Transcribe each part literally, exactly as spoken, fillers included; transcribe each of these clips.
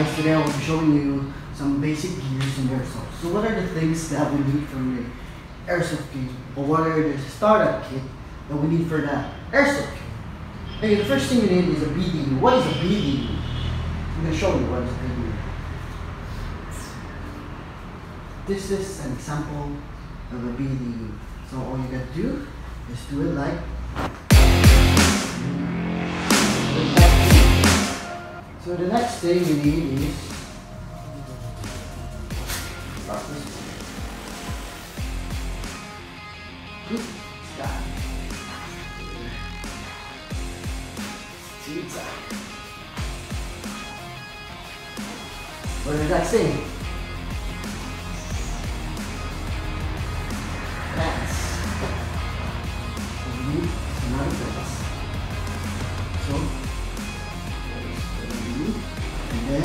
guys, today I will be showing you some basic gears in Airsoft. So what are the things that we need from the Airsoft kit, or what are the startup kit that we need for that Airsoft kit? Okay, the first thing you need is a B D U. What is a B D U? I'm going to show you what is a B D U. This is an example of a B D U. So all you got to do is do it like So the next thing you need is start this one. Good start. Zigzag. What does that say? That's. We need another place. So. And then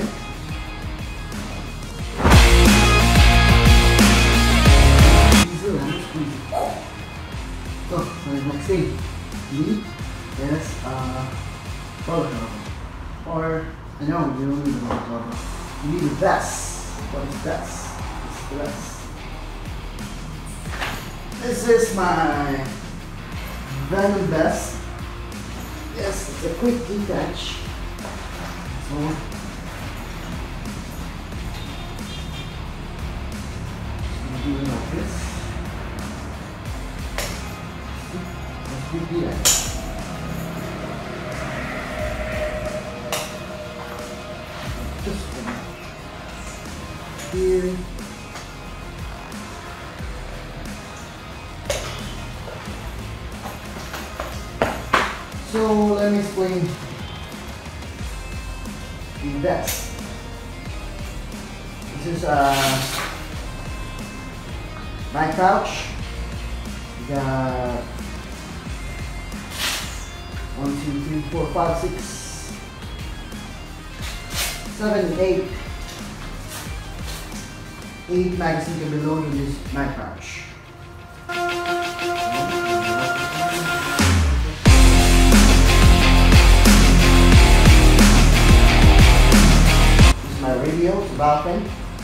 easy and squeeze. So, so the next thing you need is a bullet cover. Or I know you don't need a bullet cover. You need a vest. What is vest? It's the vest. This is my Venom vest. Yes, it's a quick detach. So do it like this. Let's do that. This one here. So let me explain the vest. This is a my pouch. We got one, two, three, four, five, six, seven, eight. Eight magazines can be loaded in this mag pouch. This is my radio, it's about thing.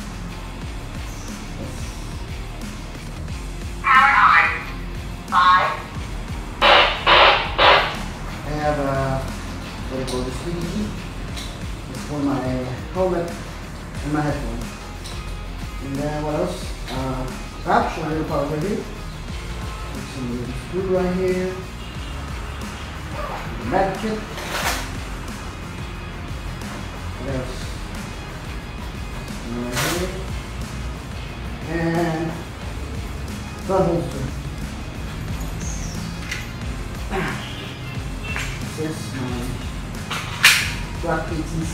Five. I have a what I call the squeegee. It's for my helmet and my headphone. And then what else? Uh, pouch, a little pouch right here. There's some little screw right here. The mag kit. What else? Right here. And front holster. This is my black P T C.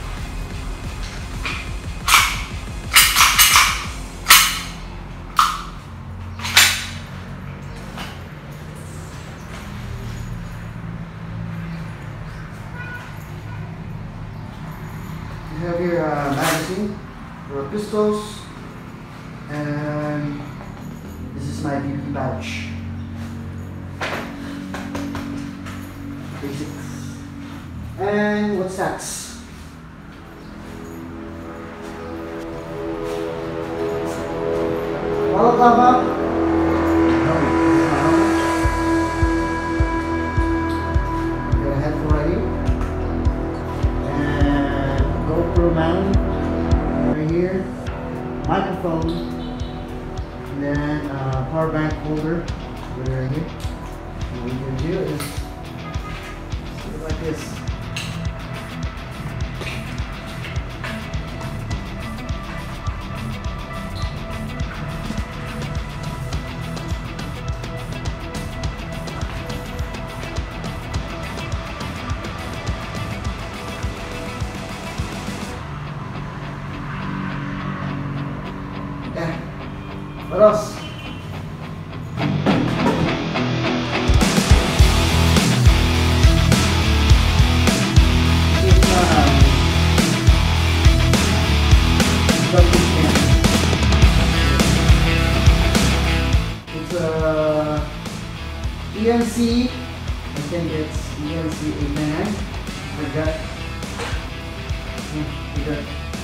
You have your uh, magazine for pistols, and this is my B P pouch. Basics. And what's next? Balaclava. Got a headphone right here. And GoPro mount right here. Microphone. And then uh, power bank holder right here. And what we can do is like this. Yeah. What else? It's a E M C, I think it's E M C eight nine nine. Forgot. We got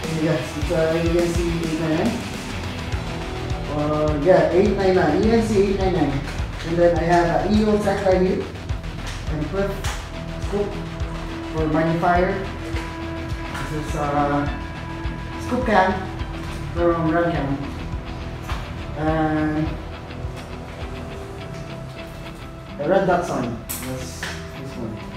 Yes, it's a E N C eight ninety-nine. Uh, yeah, eight ninety-nine, E N C eight ninety-nine. And then I have an E O tech right here. And put scoop for magnifier. This is a scoop cam from run cam. And the red dot sign. That's this one.